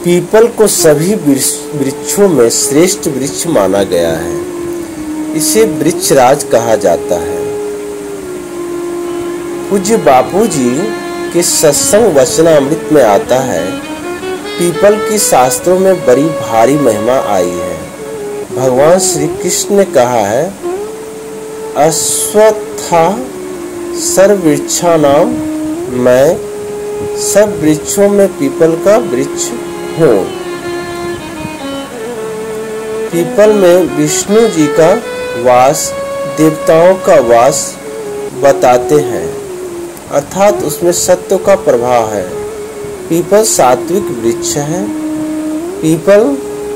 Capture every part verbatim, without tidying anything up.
People को सभी वृक्षों में श्रेष्ठ वृक्ष माना गया है। इसे वृक्षराज कहा जाता है। पूज्य बापूजी के सत्संग वचनामृत में आता है, पीपल की शास्त्रों में बड़ी भारी महिमा आई है। भगवान श्री कृष्ण ने कहा है, अश्वत्था सर्ववृक्षाणां मैं सब वृक्षों में पीपल का वृक्ष हूँ। पीपल में विष्णु जी का वास, देवताओं का वास बताते हैं, अर्थात उसमें सत्य का प्रभाव है। पीपल सात्विक वृक्ष है। पीपल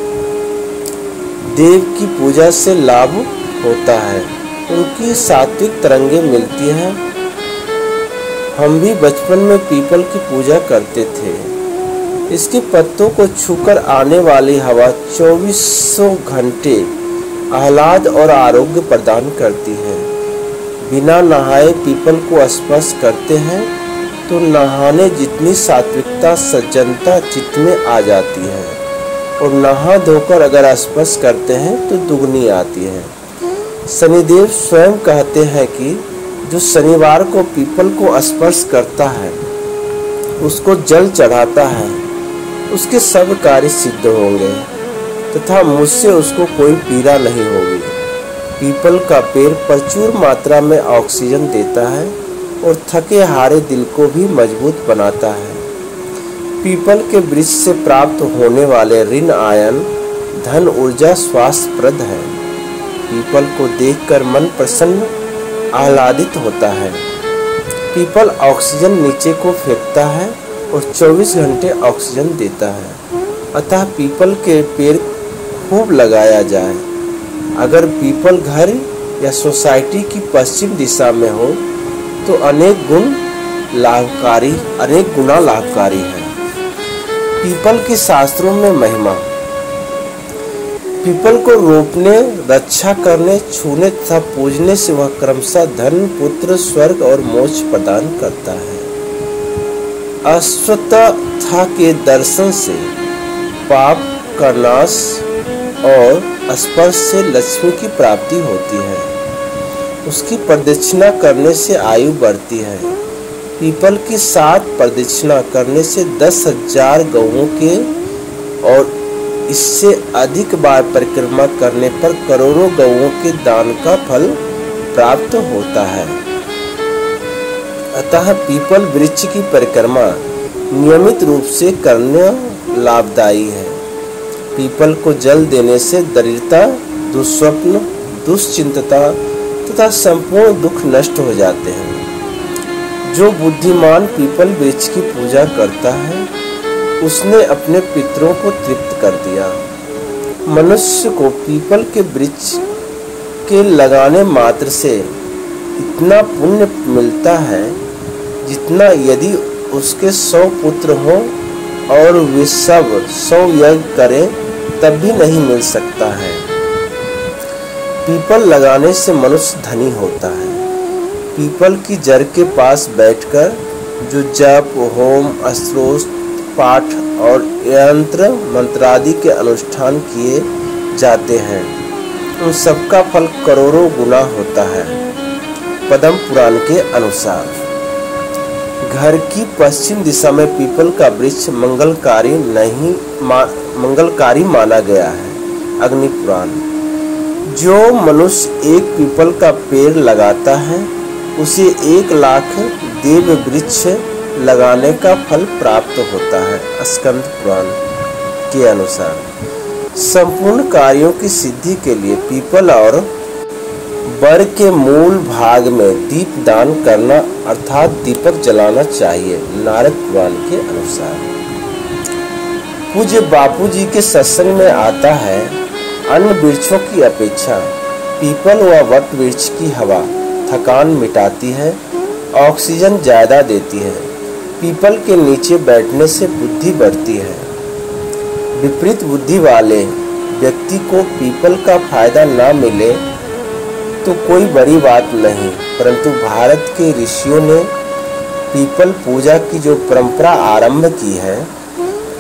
देव की पूजा से लाभ होता है, उनकी सात्विक तरंगें मिलती हैं। हम भी बचपन में पीपल की पूजा करते थे। इसके पत्तों को छूकर आने वाली हवा चौबीसों घंटे आह्लाद और आरोग्य प्रदान करती है। बिना नहाए पीपल को स्पर्श करते हैं तो नहाने जितनी सात्विकता सज्जनता चित्त में आ जाती है, और नहा धोकर अगर स्पर्श करते हैं तो दुगनी आती है। शनिदेव स्वयं कहते हैं कि जो शनिवार को पीपल को स्पर्श करता है, उसको जल चढ़ाता है, उसके सब कार्य सिद्ध होंगे तथा मुझसे उसको कोई पीड़ा नहीं होगी। पीपल का पेड़ प्रचुर मात्रा में ऑक्सीजन देता है और थके हारे दिल को भी मजबूत बनाता है। पीपल के वृक्ष से प्राप्त होने वाले ऋण आयन धन ऊर्जा स्वास्थ्यप्रद है। पीपल को देखकर मन प्रसन्न आह्लादित होता है। पीपल ऑक्सीजन नीचे को फेंकता है और चौबीस घंटे ऑक्सीजन देता है। अतः पीपल के पेड़ खूब लगाया जाए। अगर पीपल घर या सोसाइटी की पश्चिम दिशा में हो तो अनेक गुण लाभकारी अनेक गुना लाभकारी है। पीपल के शास्त्रों में महिमा। पीपल को रोपने, रक्षा करने, छूने तथा पूजने से वह क्रमशः धन, पुत्र, स्वर्ग और मोक्ष प्रदान करता है। अश्वत्था के दर्शन से पाप का नाश और स्पर्श से लक्ष्मी की प्राप्ति होती है। उसकी प्रदक्षिणा करने से आयु बढ़ती है। पीपल की सात प्रदक्षिणा करने से दस हजार गौओं के और इससे अधिक बार परिक्रमा करने पर करोड़ों गौओं के दान का फल प्राप्त होता है। अतः पीपल वृक्ष की परिक्रमा नियमित रूप से करना लाभदायी है। पीपल को जल देने से दरिद्रता, दुस्वप्न, दुश्चिंतता तथा संपूर्ण दुख नष्ट हो जाते हैं। जो बुद्धिमान पीपल वृक्ष की पूजा करता है, उसने अपने पितरों को तृप्त कर दिया। मनुष्य को पीपल के वृक्ष के लगाने मात्र से इतना पुण्य मिलता है जितना यदि उसके सौ पुत्र हों और वे सब सौ यज्ञ करें तब भी नहीं मिल सकता है। पीपल लगाने से मनुष्य धनी होता है। पीपल की जड़ के पास बैठकर जो जप, होम, स्तोत्र, पाठ और यंत्र मंत्रादि के अनुष्ठान किए जाते हैं, उन सबका फल करोड़ों गुना होता है। पद्म पुराण के अनुसार घर की पश्चिम दिशा में पीपल का वृक्ष मंगलकारी नहीं मा, मंगलकारी माना गया है। अग्नि पुराण। जो मनुष्य एक पीपल का पेड़ लगाता है, उसे एक लाख देव वृक्ष लगाने का फल प्राप्त होता है। स्कंद पुराण के अनुसार संपूर्ण कार्यों की सिद्धि के लिए पीपल और बर के मूल भाग में दीप दान करना अर्थात दीपक जलाना चाहिए। नारद पुराण के अनुसार। पूज्य बापूजी के सत्संग में आता है, अन्य वृक्षों की अपेक्षा पीपल व वट वृक्ष की हवा थकान मिटाती है, ऑक्सीजन ज्यादा देती है। पीपल के नीचे बैठने से बुद्धि बढ़ती है। विपरीत बुद्धि वाले व्यक्ति को पीपल का फायदा ना मिले तो कोई बड़ी बात नहीं, परंतु भारत के ऋषियों ने पीपल पूजा की जो परंपरा आरंभ की है,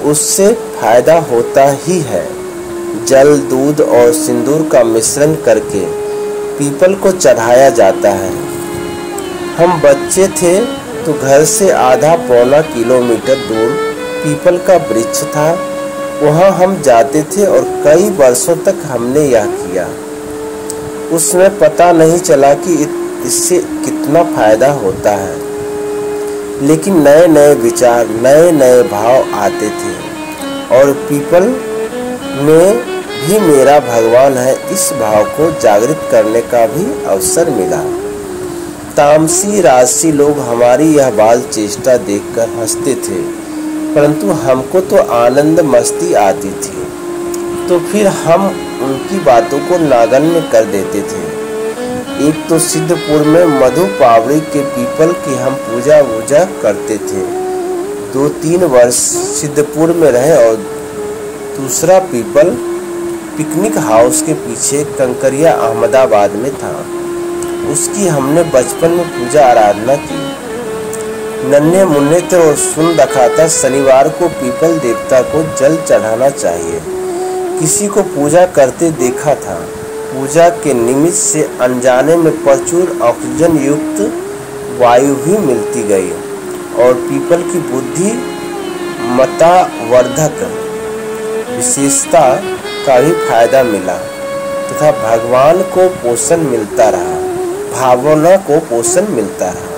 उससे फायदा होता ही है। जल, दूध और सिंदूर का मिश्रण करके पीपल को चढ़ाया जाता है। हम बच्चे थे तो घर से आधा पौना किलोमीटर दूर पीपल का वृक्ष था। वहाँ हम जाते थे और कई वर्षों तक हमने यह किया। उसमें पता नहीं चला कि इससे कितना फायदा होता है, लेकिन नए नए विचार, नए नए भाव आते थे और पीपल में भी मेरा भगवान है, इस भाव को जागृत करने का भी अवसर मिला। तामसी राजसी लोग हमारी यह बाल चेष्टा देखकर हंसते थे, परंतु हमको तो आनंद मस्ती आती थी, तो फिर हम उनकी बातों को नागन्य कर देते थे। एक तो सिद्धपुर में मधु पावड़ी के पीपल की हम पूजा वूजा करते थे। दो तीन वर्ष सिद्धपुर में रहे और दूसरा पीपल पिकनिक हाउस के पीछे कंकरिया अहमदाबाद में था। उसकी हमने बचपन में पूजा आराधना की। नन्हे मुन्ने थे और सुन रखा था शनिवार को पीपल देवता को जल चढ़ाना चाहिए। किसी को पूजा करते देखा था। पूजा के निमित्त से अनजाने में प्रचुर ऑक्सीजन युक्त वायु भी मिलती गई और पीपल की बुद्धि मतावर्धक विशेषता का भी फायदा मिला तथा भगवान को पोषण मिलता रहा, भावना को पोषण मिलता रहा।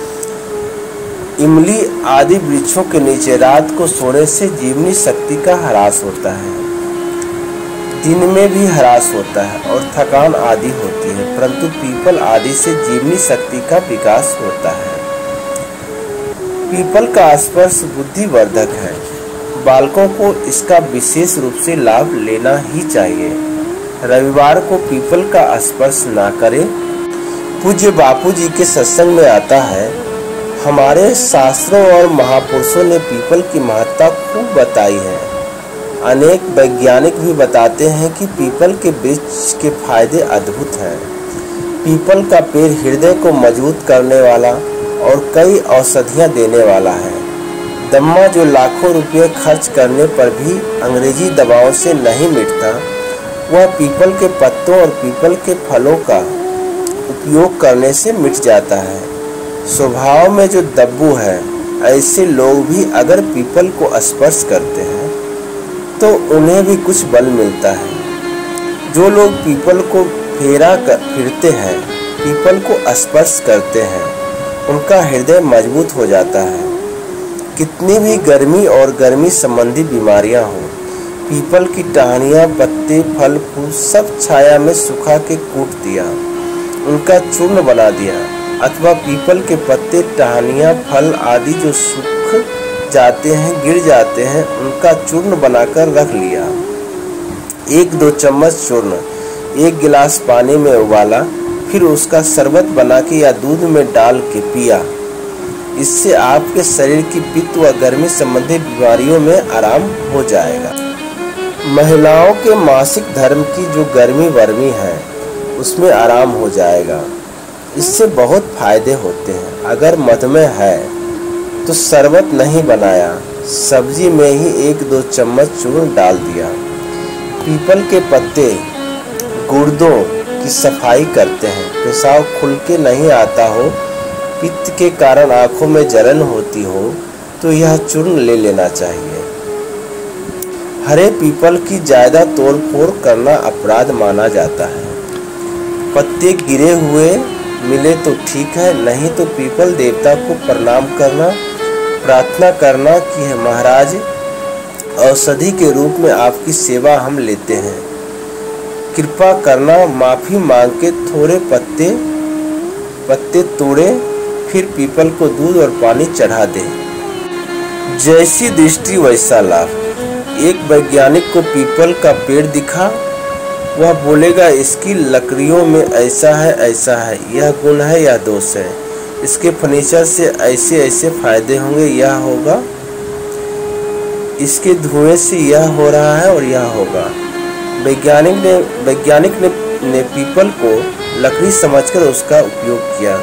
इमली आदि वृक्षों के नीचे रात को सोने से जीवनी शक्ति का ह्रास होता है, दिन में भी ह्रास होता है और थकान आदि होती है, परंतु पीपल आदि से जीवनी शक्ति का विकास होता है। पीपल का स्पर्श बुद्धिवर्धक है। बालकों को इसका विशेष रूप से लाभ लेना ही चाहिए। रविवार को पीपल का स्पर्श ना करें। पूज्य बापू जी के सत्संग में आता है, हमारे शास्त्रों और महापुरुषों ने पीपल की महत्ता खूब बताई है। अनेक वैज्ञानिक भी बताते हैं कि पीपल के वृक्ष के फायदे अद्भुत हैं। पीपल का पेड़ हृदय को मजबूत करने वाला और कई औषधियां देने वाला है। दम्मा जो लाखों रुपये खर्च करने पर भी अंग्रेजी दवाओं से नहीं मिटता, वह पीपल के पत्तों और पीपल के फलों का उपयोग करने से मिट जाता है। स्वभाव में जो दब्बू है, ऐसे लोग भी अगर पीपल को स्पर्श करते हैं तो उन्हें भी कुछ बल मिलता है। जो लोग पीपल को फेरा कर फिरते हैं, पीपल को स्पर्श करते हैं, उनका हृदय मजबूत हो जाता है। कितनी भी गर्मी और गर्मी संबंधी बीमारियां हों, पीपल की टहनियाँ, पत्ते, फल फूल सब छाया में सुखा के कूट दिया, उनका चूर्ण बना दिया, अथवा पीपल के पत्ते, टहनियाँ, फल आदि जो सूख जाते हैं, गिर जाते हैं, उनका चूर्ण बनाकर रख लिया। एक दो चम्मच चूर्ण एक गिलास पानी में उबाला, फिर उसका शरबत बना के या दूध में डाल के पिया। इससे आपके शरीर की पित्त व गर्मी संबंधी बीमारियों में आराम हो जाएगा। महिलाओं के मासिक धर्म की जो गर्मी वर्मी है, उसमें आराम हो जाएगा। इससे बहुत फायदे होते हैं। अगर मधुमेह है तो शरबत नहीं बनाया, सब्जी में ही एक दो चम्मच चूर्ण डाल दिया। पीपल के पत्ते गुर्दों की सफाई करते हैं। पेशाब खुल के नहीं आता हो, पित्त के कारण आंखों में जलन होती हो, तो यह चूर्ण ले लेना चाहिए। हरे पीपल की ज्यादा तोड़ फोड़ करना अपराध माना जाता है। पत्ते गिरे हुए मिले तो ठीक है, नहीं तो पीपल देवता को प्रणाम करना, प्रार्थना करना कि महाराज औषधि के रूप में आपकी सेवा हम लेते हैं, कृपा करना, माफी मांग के थोड़े पत्ते पत्ते तोड़े, फिर पीपल को दूध और पानी चढ़ा दे। जैसी दृष्टि वैसा लाभ। एक वैज्ञानिक को पीपल का पेड़ दिखा, वह बोलेगा इसकी लकड़ियों में ऐसा है ऐसा है, यह गुण है यह दोष है, इसके फर्नीचर से ऐसे ऐसे फायदे होंगे, यह होगा, इसके धुएं से यह हो रहा है और यह होगा। वैज्ञानिक ने वैज्ञानिक ने, ने पीपल को लकड़ी समझकर उसका उपयोग किया।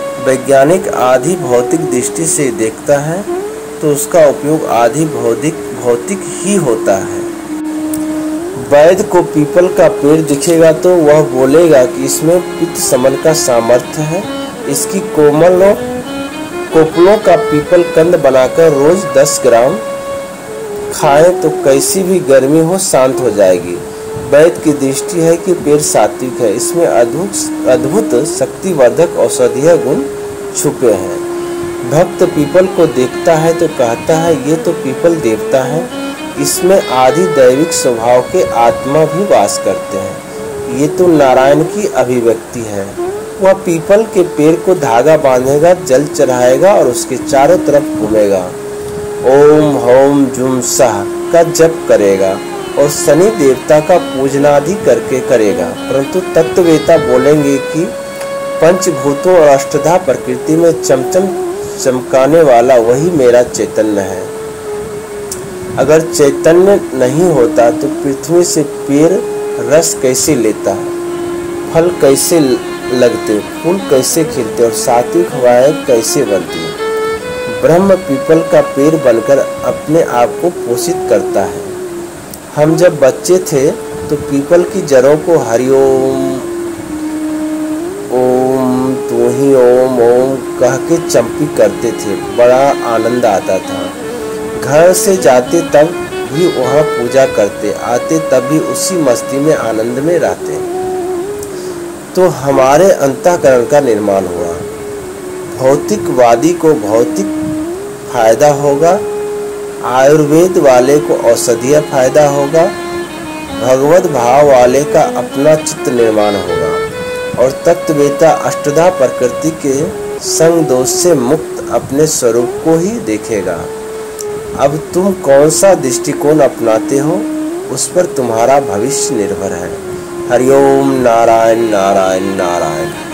वैज्ञानिक आधी भौतिक दृष्टि से देखता है तो उसका उपयोग आधी भौतिक भौतिक ही होता है। वैद्य को पीपल का पेड़ दिखेगा तो वह बोलेगा कि इसमें पित्त शमन का सामर्थ्य है। इसकी कोमलों कोपलों का पीपल कंद बनाकर रोज दस ग्राम खाएं तो कैसी भी गर्मी हो शांत हो जाएगी। वैद्य की दृष्टि है कि पेड़ सात्विक है, इसमें अद्भुत अद्भुत शक्तिवर्धक औषधीय गुण छुपे हैं। भक्त पीपल को देखता है तो कहता है ये तो पीपल देवता है, इसमें आदि दैविक स्वभाव के आत्मा भी वास करते हैं। ये तो नारायण की अभिव्यक्ति है। वह पीपल के पेड़ को धागा बांधेगा, जल चढ़ाएगा और उसके चारों तरफ घूमेगा, ओम हौम जुम सह का जप करेगा और शनि देवता का पूजनादि करके करेगा। परंतु तत्ववेता बोलेंगे कि पंचभूतों और अष्टधा प्रकृति में चमचम चमकाने वाला वही मेरा चैतन्य है। अगर चैतन्य नहीं होता तो पृथ्वी से पेड़ रस कैसे लेता, फल कैसे लगते, फूल कैसे खिलते और सात्विक हवाएं कैसे बनती। ब्रह्म पीपल का पेड़ बनकर अपने आप को पोषित करता है। हम जब बच्चे थे तो पीपल की जड़ों को हरिओम ओम तू ही ओम ओम कह के चंपी करते थे, बड़ा आनंद आता था। घर से जाते तब भी वहाँ पूजा करते, आते तब भी उसी मस्ती में आनंद में रहते। तो हमारे अंतःकरण का निर्माण हुआ। भौतिकवादी को भौतिक फायदा होगा, आयुर्वेद वाले को औषधीय फायदा होगा, भगवत भाव वाले का अपना चित्त निर्माण होगा और तत्ववेता अष्टधा प्रकृति के संग दोष से मुक्त अपने स्वरूप को ही देखेगा। अब तुम कौन सा दृष्टिकोण अपनाते हो उस पर तुम्हारा भविष्य निर्भर है। हरिओम नारायण नारायण नारायण।